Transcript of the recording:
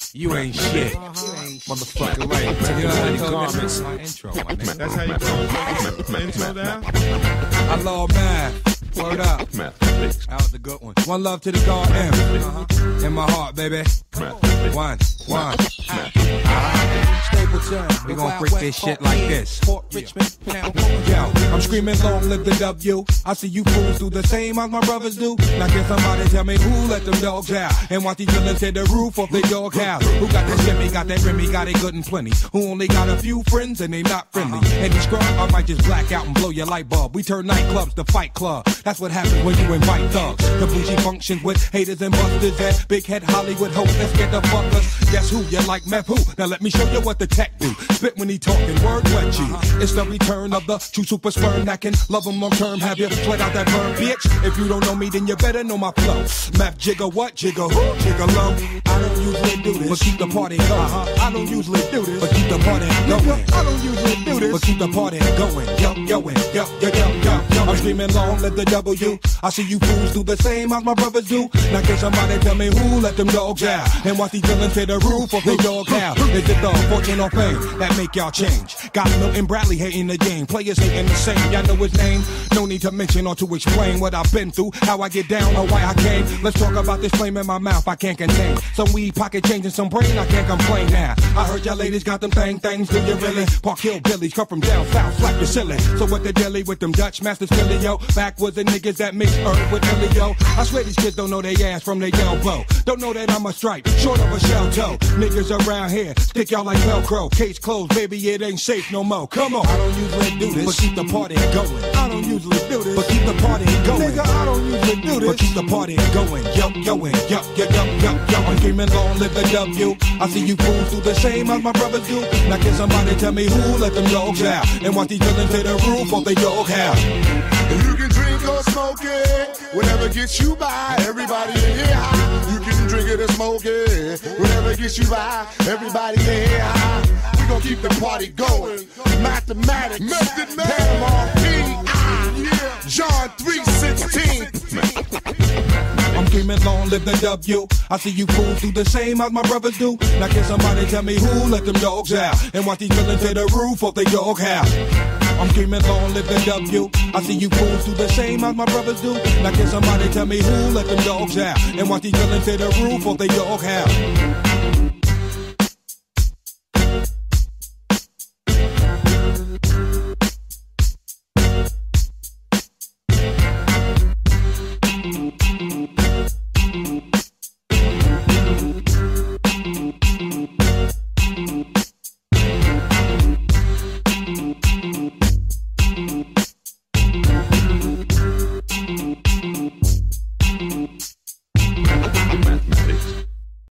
You ain't shit. Motherfucker, right. You know how you garments. My intro, my nigga. That's how you go. Intro down. I love math. Word up. That was a good one. One love to the God M. In my heart, baby. One. Stapleton. We gon' freak this shit like this. Yo, I'm screaming long live the W. I see you fools do the same as my brothers do. Now can somebody tell me who let them dogs out? And watch these villains hit the roof of the dog house. Who got that shimmy, got that Remy, got it good and plenty. Who only got a few friends and they not friendly. And you scrub, I might just black out and blow your light bulb. We turn nightclubs to fight club. That's what happens when you invite thugs. The bougie functions with haters and busters and big head Hollywood hoes that scared the fuckers. Guess who? You like meth who? Now let me show you what the tech do. Spit when he talking, word wet you. It's the return of the true super sperm that can love him long term. Have you sweat out that burn, bitch? If you don't know me, then you better know my flow. Map jigger what? Jigger who? Jigger low. I don't usually do this, but keep the party going. I don't usually do this, but keep the party going. I don't usually do this, but keep the party going. Yo. I'm screaming long, let the W. I see you fools do the same as my brothers do. Now can somebody tell me who let them dogs out? And watch these villains hit the roof of the dog house. Is it the fortune or fame that make y'all change? Got Milton Bradley hating the game. Players hating the same. Y'all know his name? No need to mention or to explain what I've been through, how I get down or why I came. Let's talk about this flame in my mouth I can't contain. Some weed, pocket change, and some brain I can't complain now. I heard y'all ladies got them things, do you really? Park Hill Billies come from down south, slap your silly. So what the dilly with them Dutch masters Philly, yo? Backwards the niggas that mix earth with Illio. I swear these kids don't know they ass from their elbow. Don't know that I'm a stripe, short of a shell toe. Niggas around here stick y'all like Velcro. Case closed, baby, it ain't safe no more. Come on. I don't usually do this, but keep the party going. I don't usually do this, but keep the party going. Nigga, I don't usually do this, but keep the party going. Yo. I'm screaming long live the W. I see you fools do the same as my brothers do. Now can somebody tell me who let them dogs out? And watch these villains hit the roof of they dog house. You can drink or smoke it, whatever gets you by. Everybody in here high. You can drink it or smoke it, whatever gets you by. Everybody in here high. We gon' keep the party going. Mathematics, Panama P.I. John 3:16. I'm screaming long live the W. I see you fools do the same as my brothers do. Now can somebody tell me who let them dogs out? And watch these villains hit the roof of they dog house. I'm screaming long live the W. I see you fools do the same as my brothers do. Now can somebody tell me who let them dogs out? And watch these villains hit the roof of they dog house.